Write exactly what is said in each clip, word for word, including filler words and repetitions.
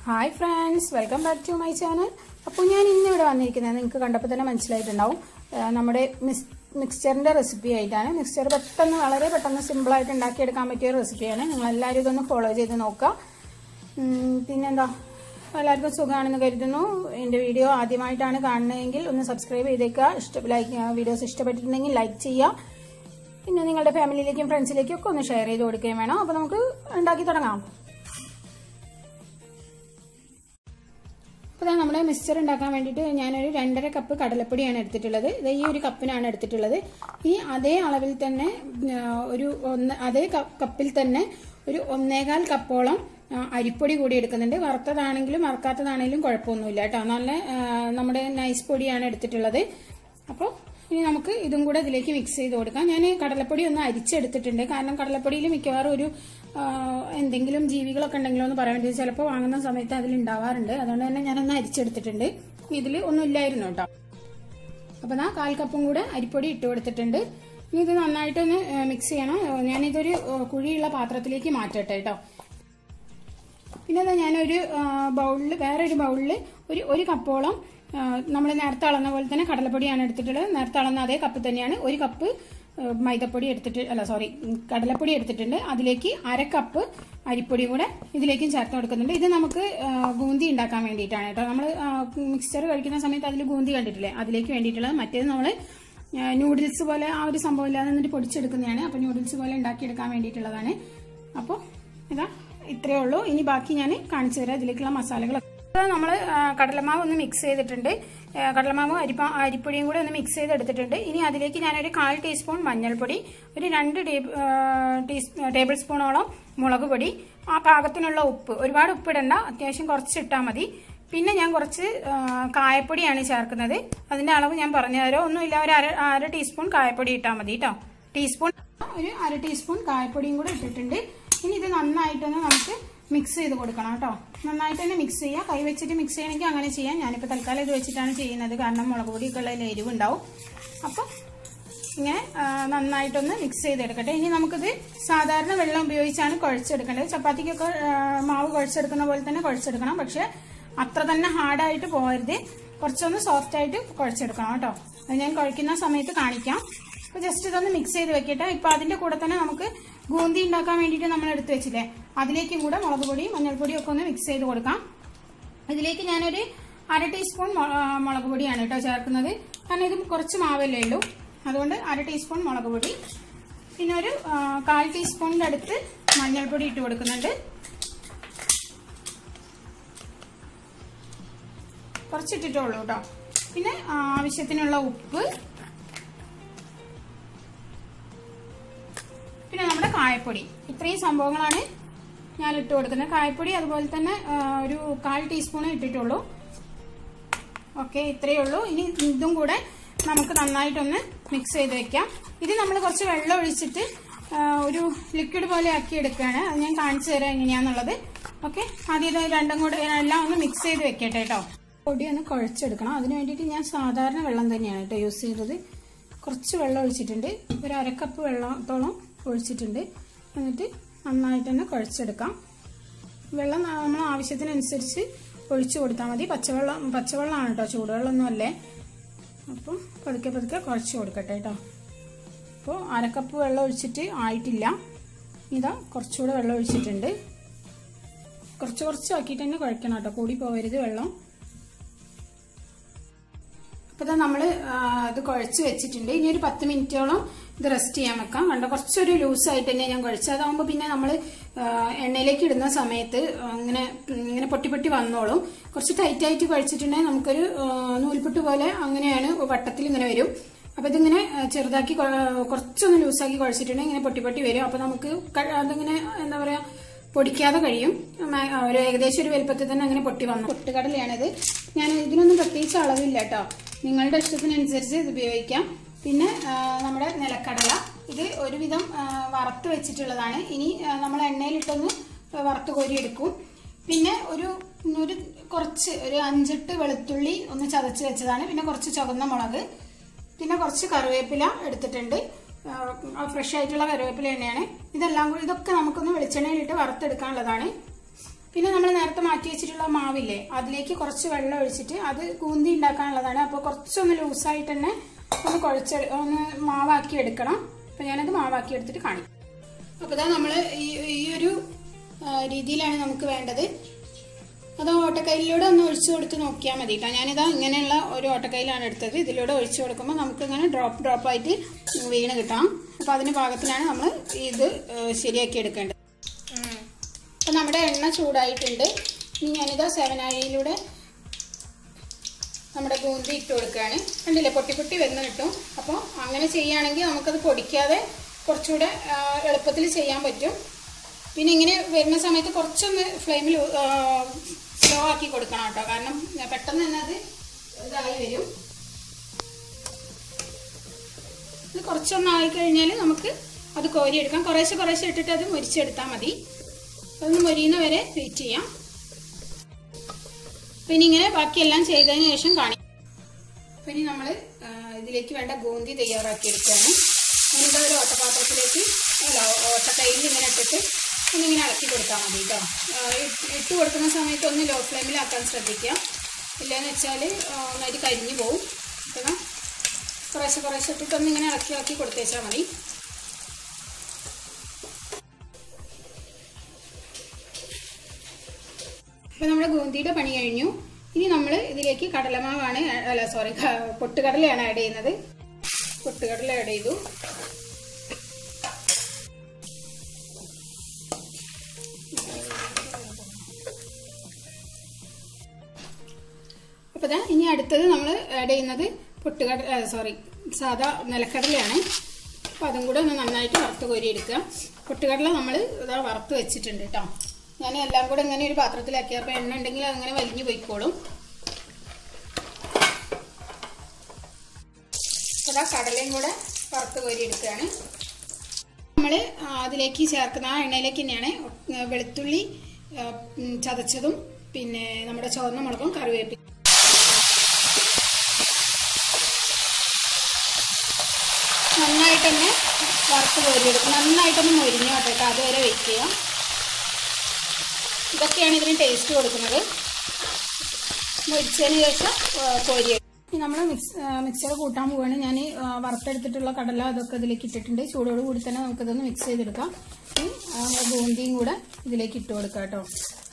Hi friends, welcome back to my channel. അപ്പോൾ ഞാൻ ഇന്നിവിടെ വന്നിരിക്കുന്നത് നിങ്ങൾക്ക് കണ്ടപ്പോൾ തന്നെ മനസ്സിലായിട്ടുണ്ടാവും, നമ്മുടെ മിക്സ് മിക്സ്ചറിൻ്റെ റെസിപ്പി ആയിട്ടാണ്. മിക്സ്ചർ പെട്ടെന്ന് വളരെ പെട്ടെന്ന് സിമ്പിളായിട്ട് ഉണ്ടാക്കിയെടുക്കാൻ പറ്റിയ റെസിപ്പിയാണ്. നിങ്ങളെല്ലാവരും ഇതൊന്ന് ഫോളോ ചെയ്ത് നോക്കുക. പിന്നെന്താ, എല്ലാവർക്കും സുഖമാണെന്ന് കരുതുന്നു. എൻ്റെ വീഡിയോ ആദ്യമായിട്ടാണ് കാണുന്നതെങ്കിൽ ഒന്ന് സബ്സ്ക്രൈബ് ചെയ്തേക്കുക. ഇഷ്ട ലൈക്ക് വീഡിയോസ് ഇഷ്ടപ്പെട്ടിട്ടുണ്ടെങ്കിൽ ലൈക്ക് ചെയ്യുക. പിന്നെ നിങ്ങളുടെ ഫാമിലിയിലേക്കും ഫ്രണ്ട്സിലേക്കും ഒക്കെ ഒന്ന് ഷെയർ ചെയ്ത് കൊടുക്കുകയും വേണം. അപ്പോൾ നമുക്ക് ഉണ്ടാക്കി തുടങ്ങാം. അപ്പോൾ നമ്മുടെ മിക്സ്ചർ ഉണ്ടാക്കാൻ വേണ്ടിയിട്ട് ഞാനൊരു രണ്ടര കപ്പ് കടലപ്പൊടിയാണ് എടുത്തിട്ടുള്ളത്. ഇത് ഈ ഒരു കപ്പിനാണ് എടുത്തിട്ടുള്ളത്. ഈ അതേ അളവിൽ തന്നെ ഒരു ഒന്ന് അതേ കപ്പിൽ തന്നെ ഒരു ഒന്നേകാൽ കപ്പോളം അരിപ്പൊടി കൂടി എടുക്കുന്നുണ്ട്. വറുത്തതാണെങ്കിലും വറുക്കാത്തതാണെങ്കിലും കുഴപ്പമൊന്നുമില്ല കേട്ടോ. നല്ല നമ്മുടെ നൈസ് പൊടിയാണ് എടുത്തിട്ടുള്ളത്. അപ്പോൾ ഇനി നമുക്ക് ഇതും കൂടെ ഇതിലേക്ക് മിക്സ് ചെയ്ത് കൊടുക്കാം. ഞാൻ കടലപ്പൊടി ഒന്ന് അരിച്ചെടുത്തിട്ടുണ്ട്. കാരണം കടലപ്പൊടിയിൽ മിക്കവാറും ഒരു എന്തെങ്കിലും ജീവികളൊക്കെ ഉണ്ടെങ്കിലോ എന്ന് പറയാൻ വേണ്ടി ചിലപ്പോൾ വാങ്ങുന്ന സമയത്ത് അതിലുണ്ടാവാറുണ്ട്. അതുകൊണ്ട് തന്നെ ഞാനൊന്ന് അരിച്ചെടുത്തിട്ടുണ്ട്. ഇതിൽ ഒന്നും ഇല്ലായിരുന്നു കേട്ടോ. അപ്പോൾ ഞാൻ കാൽ കപ്പും കൂടെ അരിപ്പൊടി ഇട്ട് കൊടുത്തിട്ടുണ്ട്. ഇനി ഇത് നന്നായിട്ടൊന്ന് മിക്സ് ചെയ്യണം. ഞാനിതൊരു കുഴിയുള്ള പാത്രത്തിലേക്ക് മാറ്റട്ടെ കേട്ടോ. പിന്നെ അതാ ഞാനൊരു ബൗളിൽ വേറൊരു ബൗളിൽ ഒരു ഒരു കപ്പോളം നമ്മൾ നേരത്തെ അളന്ന പോലെ തന്നെ കടലപ്പൊടിയാണ് എടുത്തിട്ടുള്ളത്. നേരത്തെ അളന്ന അതേ കപ്പ് തന്നെയാണ്. ഒരു കപ്പ് മൈദപ്പൊടി എടുത്തിട്ട് അല്ല സോറി കടലപ്പൊടി എടുത്തിട്ടുണ്ട്. അതിലേക്ക് അര കപ്പ് അരിപ്പൊടി കൂടെ ഇതിലേക്കും ചേർത്ത് കൊടുക്കുന്നുണ്ട്. ഇത് നമുക്ക് ഗൂന്തി ഉണ്ടാക്കാൻ വേണ്ടിയിട്ടാണ് കേട്ടോ. നമ്മൾ മിക്സ്ചർ കഴിക്കുന്ന സമയത്ത് അതിൽ ഗൂന്തി കണ്ടിട്ടില്ലേ, അതിലേക്ക് വേണ്ടിയിട്ടുള്ളത്. മറ്റേത് നമ്മൾ നൂഡിൽസ് പോലെ ആ ഒരു സംഭവം ഇല്ലാതെ എന്നിട്ട് പൊടിച്ചെടുക്കുന്നതാണ്. അപ്പോൾ നൂഡിൽസ് പോലെ ഉണ്ടാക്കിയെടുക്കാൻ വേണ്ടിയിട്ടുള്ളതാണ്. അപ്പോൾ ഇതാ ഇത്രയേ ഉള്ളൂ. ഇനി ബാക്കി ഞാൻ കാണിച്ചു തരാം ഇതിലേക്കുള്ള മസാലകൾ. നമ്മൾ കടലമാവ് ഒന്ന് മിക്സ് ചെയ്തിട്ടുണ്ട്. കടലമാവ് അരിപ്പ അരിപ്പൊടിയും കൂടെ ഒന്ന് മിക്സ് ചെയ്തെടുത്തിട്ടുണ്ട്. ഇനി അതിലേക്ക് ഞാനൊരു കാൽ ടീസ്പൂൺ മഞ്ഞൾപ്പൊടി, ഒരു രണ്ട് ടേബിൾ സ്പൂണോളം മുളക് പൊടി, ആ പാകത്തിനുള്ള ഉപ്പ്, ഒരുപാട് ഉപ്പിടണ്ട, അത്യാവശ്യം കുറച്ചിട്ടാൽ മതി. പിന്നെ ഞാൻ കുറച്ച് കായപ്പൊടിയാണ് ചേർക്കുന്നത്. അതിന്റെ അളവ് ഞാൻ പറഞ്ഞു തരാം. ഒന്നുമില്ല, ഒരു അര അര ടീസ്പൂൺ കായപ്പൊടി ഇട്ടാൽ മതി കേട്ടോ. ടീസ്പൂൺ ഒരു അര ടീസ്പൂൺ കായപ്പൊടിയും കൂടെ ഇട്ടിട്ടുണ്ട്. ഇനി ഇത് നന്നായിട്ടൊന്ന് നമുക്ക് മിക്സ് ചെയ്ത് കൊടുക്കണം കേട്ടോ. നന്നായിട്ട് തന്നെ മിക്സ് ചെയ്യുക. കൈ വെച്ചിട്ട് മിക്സ് ചെയ്യണമെങ്കിൽ അങ്ങനെ ചെയ്യാം. ഞാനിപ്പോൾ തൽക്കാലം ഇത് വെച്ചിട്ടാണ് ചെയ്യുന്നത്. കാരണം മുളക് പൊടിയൊക്കെ ഉള്ള എരിവുണ്ടാവും. അപ്പം ഇങ്ങനെ നന്നായിട്ടൊന്ന് മിക്സ് ചെയ്തെടുക്കട്ടെ. ഇനി നമുക്കിത് സാധാരണ വെള്ളം ഉപയോഗിച്ചാണ് കുഴച്ചെടുക്കേണ്ടത്. ചപ്പാത്തിക്കൊക്കെ മാവ് കുഴച്ചെടുക്കുന്ന പോലെ തന്നെ കുഴച്ചെടുക്കണം. പക്ഷെ അത്ര തന്നെ ഹാർഡായിട്ട് പോകരുത്. കുറച്ചൊന്ന് സോഫ്റ്റ് ആയിട്ട് കുഴച്ചെടുക്കണം കേട്ടോ. അത് ഞാൻ കുഴക്കുന്ന സമയത്ത് കാണിക്കാം. അപ്പോൾ ജസ്റ്റ് ഇതൊന്ന് മിക്സ് ചെയ്ത് വെക്കട്ടെ. ഇപ്പം അതിൻ്റെ കൂടെ തന്നെ നമുക്ക് ഗൂന്തി ഉണ്ടാക്കാൻ വേണ്ടിയിട്ട് നമ്മൾ എടുത്ത് വെച്ചില്ലേ, അതിലേക്കും കൂടെ മുളക് പൊടിയും മഞ്ഞൾപ്പൊടിയും ഒക്കെ ഒന്ന് മിക്സ് ചെയ്ത് കൊടുക്കാം. ഇതിലേക്ക് ഞാനൊരു അര ടീസ്പൂൺ മുളക് പൊടിയാണ് കേട്ടോ ചേർക്കുന്നത്. കാരണം ഇത് കുറച്ച് മാവല്ലേ ഉള്ളൂ, അതുകൊണ്ട് അര ടീസ്പൂൺ മുളക് പൊടി, പിന്നെ ഒരു കാൽ ടീസ്പൂണിൻ്റെ അടുത്ത് മഞ്ഞൾപ്പൊടി ഇട്ട് കൊടുക്കുന്നുണ്ട്. കുറച്ചിട്ടിട്ടേ ഉള്ളൂ കേട്ടോ. പിന്നെ ആവശ്യത്തിനുള്ള ഉപ്പ്, പിന്നെ നമ്മുടെ കായപ്പൊടി. ഇത്രയും സംഭവങ്ങളാണ് ഞാൻ ഇട്ട് കൊടുക്കുന്നത്. കായപ്പൊടി അതുപോലെ തന്നെ ഒരു കാൽ ടീസ്പൂൺ ഇട്ടിട്ടുള്ളൂ. ഓക്കെ, ഇത്രയേ ഉള്ളൂ. ഇനി ഇതും കൂടെ നമുക്ക് നന്നായിട്ടൊന്ന് മിക്സ് ചെയ്ത് വെക്കാം. ഇത് നമ്മൾ കുറച്ച് വെള്ളം ഒഴിച്ചിട്ട് ഒരു ലിക്വിഡ് പോലെ ആക്കി എടുക്കുകയാണ്. അത് ഞാൻ കാണിച്ചു തരാം എങ്ങനെയാണെന്നുള്ളത്. ഓക്കെ, ആദ്യം ഇത് രണ്ടും കൂടെ എല്ലാം ഒന്ന് മിക്സ് ചെയ്ത് വെക്കട്ടെ കേട്ടോ. പൊടി ഒന്ന് കുഴച്ചെടുക്കണം. അതിന് വേണ്ടിയിട്ട് ഞാൻ സാധാരണ വെള്ളം തന്നെയാണ് കേട്ടോ യൂസ് ചെയ്തത്. കുറച്ച് വെള്ളം ഒഴിച്ചിട്ടുണ്ട്, ഒരു അരക്കപ്പ് വെള്ളത്തോളം ഒഴിച്ചിട്ടുണ്ട്. എന്നിട്ട് നന്നായിട്ട് തന്നെ കുഴച്ചെടുക്കാം. വെള്ളം നമ്മൾ ആവശ്യത്തിനനുസരിച്ച് ഒഴിച്ചു കൊടുത്താൽ മതി. പച്ചവെള്ളം പച്ചവെള്ളമാണ് കേട്ടോ, ചൂടുവെള്ളമൊന്നും അല്ലേ. അപ്പം പതുക്കെ പതുക്കെ കുഴച്ച് കൊടുക്കട്ടെ കേട്ടോ. അപ്പോൾ അരക്കപ്പ് വെള്ളം ഒഴിച്ചിട്ട് ആയിട്ടില്ല. ഇതാ കുറച്ചുകൂടെ വെള്ളം ഒഴിച്ചിട്ടുണ്ട്. കുറച്ച് കുറച്ച് ആക്കിയിട്ട് തന്നെ കുഴക്കണം കേട്ടോ, കൂടി പോകരുത് വെള്ളം. അപ്പോൾ നമ്മൾ ഇത് കുഴച്ച് വെച്ചിട്ടുണ്ട്. ഇനി ഒരു പത്ത് മിനിറ്റോളം ഇത് റെസ്റ്റ് ചെയ്യാൻ വെക്കാം. കണ്ടോ, കുറച്ചൊരു ലൂസായിട്ട് തന്നെ ഞാൻ കുഴച്ചത്. അതാകുമ്പോൾ പിന്നെ നമ്മൾ എണ്ണയിലേക്ക് ഇടുന്ന സമയത്ത് ഇങ്ങനെ ഇങ്ങനെ പൊട്ടി പൊട്ടി വന്നോളും. കുറച്ച് ടൈറ്റായിട്ട് കുഴച്ചിട്ടുണ്ടെങ്കിൽ നമുക്കൊരു നൂൽപുട്ട് പോലെ അങ്ങനെയാണ് വട്ടത്തിൽ ഇങ്ങനെ വരും. അപ്പോൾ ഇതിങ്ങനെ ചെറുതാക്കി കുറച്ചൊന്ന് ലൂസാക്കി കുഴച്ചിട്ടുണ്ടെങ്കിൽ ഇങ്ങനെ പൊട്ടി പൊട്ടി വരും. അപ്പോൾ നമുക്ക് അതിങ്ങനെ എന്താ പറയുക, പൊടിക്കാതെ കഴിയും. ഒരു ഏകദേശം ഒരു വലുപ്പത്തിൽ തന്നെ അങ്ങനെ പൊട്ടി വന്നു. പൊട്ടുകടലയാണിത്. ഞാൻ ഇതിനൊന്നും പ്രത്യേകിച്ച് അളവില്ല കേട്ടോ, നിങ്ങളുടെ ഇഷ്ടത്തിനനുസരിച്ച് ഇത് ഉപയോഗിക്കാം. പിന്നെ നമ്മുടെ നിലക്കടല, ഇത് ഒരുവിധം വറുത്ത് വെച്ചിട്ടുള്ളതാണ്. ഇനി നമ്മൾ എണ്ണയിലിട്ടൊന്ന് വറുത്ത് കോരി എടുക്കും. പിന്നെ ഒരു ഒരു കുറച്ച് ഒരു അഞ്ചെട്ട് വെളുത്തുള്ളി ഒന്ന് ചതച്ച് വെച്ചതാണ്. പിന്നെ കുറച്ച് ചുവന്ന മുളക്, പിന്നെ കുറച്ച് കറിവേപ്പില എടുത്തിട്ടുണ്ട്. ഫ്രഷ് ആയിട്ടുള്ള കറിവേപ്പില തന്നെയാണ്. ഇതെല്ലാം കൂടി ഇതൊക്കെ നമുക്കൊന്ന് വെളിച്ചെണ്ണയിലിട്ട് വറുത്തെടുക്കാനുള്ളതാണ്. പിന്നെ നമ്മൾ നേരത്തെ മാറ്റി വെച്ചിട്ടുള്ള മാവില്ലേ അതിലേക്ക് കുറച്ച് വെള്ളം ഒഴിച്ചിട്ട് അത് കൂന്തി ഉണ്ടാക്കാനുള്ളതാണ്. അപ്പോൾ കുറച്ചൊന്ന് ലൂസായിട്ട് തന്നെ ഒന്ന് കുഴച്ച് ഒന്ന് മാവാക്കി എടുക്കണം. അപ്പോൾ ഞാനത് മാവാക്കി എടുത്തിട്ട് കാണിക്കും. അപ്പോൾ ഇതാ നമ്മൾ ഈ ഈ ഒരു രീതിയിലാണ് നമുക്ക് വേണ്ടത്. അത് ഓട്ടക്കൈയിലൂടെ ഒന്ന് ഒഴിച്ചു കൊടുത്ത് നോക്കിയാൽ മതി കേട്ടോ. ഞാനിതാ ഇങ്ങനെയുള്ള ഒരു ഓട്ടക്കൈയിലാണ് എടുത്തത്. ഇതിലൂടെ ഒഴിച്ചു കൊടുക്കുമ്പോൾ നമുക്ക് ഇങ്ങനെ ഡ്രോപ്പ് ഡ്രോപ്പായിട്ട് വീണ് കിട്ടാം. അപ്പോൾ അതിന് പാകത്തിനാണ് നമ്മൾ ഇത് ശരിയാക്കി എടുക്കേണ്ടത്. അപ്പോൾ നമ്മുടെ എണ്ണ ചൂടായിട്ടുണ്ട്. ഇനി ഞാനിതാ സെവനാഴിയിലൂടെ നമ്മുടെ ബൂന്തി ഇട്ട് കൊടുക്കുകയാണ്. കണ്ടില്ലേ, പൊട്ടി പൊട്ടി വരുന്ന കിട്ടും. അപ്പോൾ അങ്ങനെ ചെയ്യുകയാണെങ്കിൽ നമുക്കത് പൊടിക്കാതെ കുറച്ചുകൂടെ എളുപ്പത്തിൽ ചെയ്യാൻ പറ്റും. പിന്നെ ഇങ്ങനെ വരുന്ന സമയത്ത് കുറച്ചൊന്ന് ഫ്ലെയിമിൽ സ്ലോ ആക്കി കൊടുക്കണം കേട്ടോ, കാരണം പെട്ടെന്ന് തന്നെ അത് ഇതായി വരും. ഇത് കുറച്ചൊന്നായി കഴിഞ്ഞാൽ നമുക്ക് അത് കോരിയെടുക്കാം. കുറേശ്ശെ കുറേശ്ശെ ഇട്ടിട്ട് അത് മൊരിച്ചെടുത്താൽ മതി. അതൊന്ന് മൊരിയുന്ന വരെ വെയിറ്റ് ചെയ്യാം. പിന്നെ ഇങ്ങനെ ബാക്കിയെല്ലാം ചെയ്തതിന് ശേഷം കാണിക്കാം. അപ്പം ഇനി നമ്മൾ ഇതിലേക്ക് വേണ്ട ബൂന്തി തയ്യാറാക്കി എടുക്കുകയാണ്. ഞാനിതാ ഒരു ഓട്ടപാത്രത്തിലേക്ക് അല്ല ഓട്ടക്കൈയിൽ ഇങ്ങനെ ഇട്ടിട്ട് ഒന്നിങ്ങനെ ഇളക്കി കൊടുത്താൽ മതി കേട്ടോ. ഇട്ട് കൊടുക്കുന്ന സമയത്ത് ഒന്ന് ലോ ഫ്ലെയിമിലാക്കാൻ ശ്രദ്ധിക്കുക, ഇല്ലയെന്ന് വെച്ചാൽ ഒന്നായിട്ട് കരിഞ്ഞു പോവും. അപ്പം കുറേശ്ശെ കുറേശ്ശെ ഇട്ടിട്ട് ഒന്നിങ്ങനെ ഇളക്കി ഇളക്കി കൊടുത്തേച്ചാൽ മതി. അപ്പോൾ നമ്മുടെ ബൂന്തിയുടെ പണി കഴിഞ്ഞു. ഇനി നമ്മൾ ഇതിലേക്ക് കടലമാവാണ് അല്ല സോറി പൊട്ടുകടലയാണ് ആഡ് ചെയ്യുന്നത്. പൊട്ടുകടല ആഡ് ചെയ്തു. അപ്പോൾ ഇതാ ഇനി അടുത്തത് നമ്മൾ ആഡ് ചെയ്യുന്നത് പൊട്ടുകടല സോറി സാധാ നിലക്കടലയാണ്. അപ്പോൾ അതും കൂടെ ഒന്ന് നന്നായിട്ട് വറുത്ത് കോരിയെടുക്കുക. പൊട്ടുകടല നമ്മൾ ഇതാ വറുത്ത് വെച്ചിട്ടുണ്ട് കേട്ടോ. ഞാൻ എല്ലാം കൂടെ ഇങ്ങനെ ഒരു പാത്രത്തിലാക്കി. അപ്പോൾ എണ്ണ ഉണ്ടെങ്കിൽ അതങ്ങനെ വലിഞ്ഞു പോയിക്കോളും. അതാ കടലയും കൂടെ വറുത്ത് കോരി എടുക്കുകയാണ്. നമ്മൾ അതിലേക്ക് ചേർക്കുന്ന ആ എണ്ണയിലേക്ക് തന്നെയാണ് വെളുത്തുള്ളി ചതച്ചതും പിന്നെ നമ്മുടെ ചുവന്ന മുളകും കറിവേപ്പില നന്നായിട്ട് തന്നെ വറുത്ത് കോരിയെടുക്കും. നന്നായിട്ടൊന്ന് മൊരിഞ്ഞു കേട്ടോ, അതുവരെ വെയിറ്റ് ചെയ്യാം. ഇതൊക്കെയാണ് ഇതിന് ടേസ്റ്റ് കൊടുക്കുന്നത്. മൊരിച്ചതിന് ശേഷം കോരിയെടുക്കും. നമ്മൾ മിക്സ് മിക്സർ കൂട്ടാൻ പോവുകയാണ്. ഞാൻ വറുത്തെടുത്തിട്ടുള്ള കടല അതൊക്കെ ഇതിലേക്ക് ഇട്ടിട്ടുണ്ട്. ചൂടോട് കൂടി തന്നെ നമുക്കിതൊന്ന് മിക്സ് ചെയ്തെടുക്കാം. ബൂന്തിയും കൂടെ ഇതിലേക്ക് ഇട്ട് കൊടുക്കാം കേട്ടോ.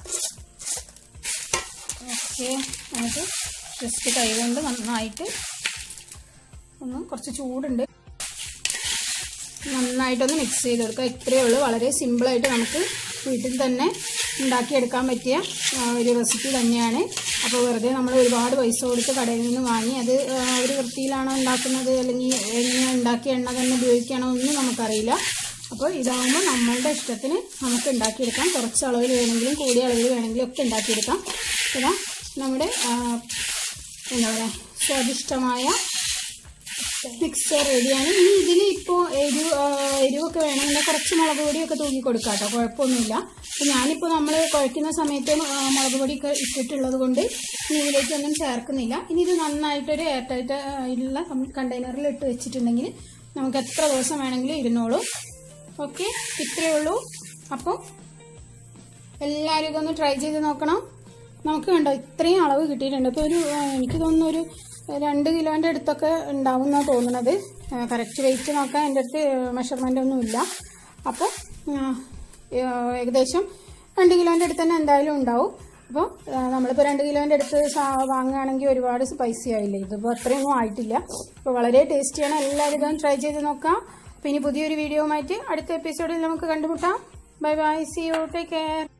ഓക്കെ, നമുക്ക് ജസ്റ്റ് കൈ കൊണ്ട് നന്നായിട്ട് ഒന്ന് കുറച്ച് ചൂടുണ്ട് നന്നായിട്ടൊന്ന് മിക്സ് ചെയ്ത് കൊടുക്കുക. ഇത്രയേ ഉള്ളൂ. വളരെ സിമ്പിളായിട്ട് നമുക്ക് വീട്ടിൽ തന്നെ ഉണ്ടാക്കിയെടുക്കാൻ പറ്റിയ ഒരു റെസിപ്പി തന്നെയാണ്. അപ്പോൾ വെറുതെ നമ്മൾ ഒരുപാട് പൈസ കൊടുത്ത് കടയിൽ നിന്ന് വാങ്ങി അത് ഒരു വൃത്തിയിലാണോ ഉണ്ടാക്കുന്നത് അല്ലെങ്കിൽ എങ്ങനെ ഉണ്ടാക്കിയ എണ്ണ തന്നെ ഉപയോഗിക്കണോ ഒന്നും നമുക്കറിയില്ല. അപ്പോൾ ഇതാകുമ്പോൾ നമ്മളുടെ ഇഷ്ടത്തിന് നമുക്ക് ഉണ്ടാക്കിയെടുക്കാം. കുറച്ച് അളവിൽ വേണമെങ്കിലും കൂടിയ അളവിൽ വേണമെങ്കിലും ഒക്കെ ഉണ്ടാക്കിയെടുക്കാം. ഇതാ നമ്മുടെ എന്താ പറയുക സ്വാദിഷ്ടമായ മിക്സ്ചർ റെഡിയാണ്. ഇനി ഇതിൽ ഇപ്പോൾ എരിവ് എരിവൊക്കെ വേണമെങ്കിൽ കുറച്ച് മുളക് പൊടിയൊക്കെ തൂക്കി കൊടുക്കാം കേട്ടോ, കുഴപ്പമൊന്നുമില്ല. അപ്പോൾ ഞാനിപ്പോൾ നമ്മൾ കുഴയ്ക്കുന്ന സമയത്ത് മുളക് പൊടിയൊക്കെ ഇട്ടിട്ടുള്ളത് കൊണ്ട് ഇനി ഇതിലേക്കൊന്നും ചേർക്കുന്നില്ല. ഇനി ഇത് നന്നായിട്ടൊരു എയർ ടൈറ്റ് ഉള്ള കണ്ടെയ്നറിൽ ഇട്ട് വെച്ചിട്ടുണ്ടെങ്കിൽ നമുക്ക് എത്ര ദിവസം വേണമെങ്കിലും ഇരുന്നോളൂ. ഓക്കെ, ഇത്രയേ ഉള്ളൂ. അപ്പോൾ എല്ലാവരും ഇതൊന്ന് ട്രൈ ചെയ്ത് നോക്കണം. നമുക്ക് കണ്ടോ ഇത്രയും അളവ് കിട്ടിയിട്ടുണ്ട്. ഇപ്പോൾ ഒരു എനിക്ക് തോന്നുന്നു ഒരു രണ്ട് കിലോൻ്റെ അടുത്തൊക്കെ ഉണ്ടാവും എന്നാണ് തോന്നുന്നത്. കറക്റ്റ് വെയിറ്റ് നോക്കാൻ എൻ്റെ അടുത്ത് മെഷർമെൻ്റ് ഒന്നുമില്ല. അപ്പോൾ ഏകദേശം രണ്ട് കിലോൻ്റെ അടുത്ത് തന്നെ എന്തായാലും ഉണ്ടാവും. അപ്പോൾ നമ്മളിപ്പോൾ രണ്ട് കിലോൻ്റെ അടുത്ത് വാങ്ങുകയാണെങ്കിൽ ഒരുപാട് പൈസ ആയില്ലേ. ഇതിപ്പോൾ അത്രയൊന്നും ആയിട്ടില്ല. അപ്പോൾ വളരെ ടേസ്റ്റിയാണ്. എല്ലാവരും ഇതൊന്ന് ട്രൈ ചെയ്ത് നോക്കാം. അപ്പോൾ ഇനി പുതിയൊരു വീഡിയോയുമായിട്ട് അടുത്ത എപ്പിസോഡിൽ നമുക്ക് കണ്ടുമുട്ടാം. Bye bye, see you, take care.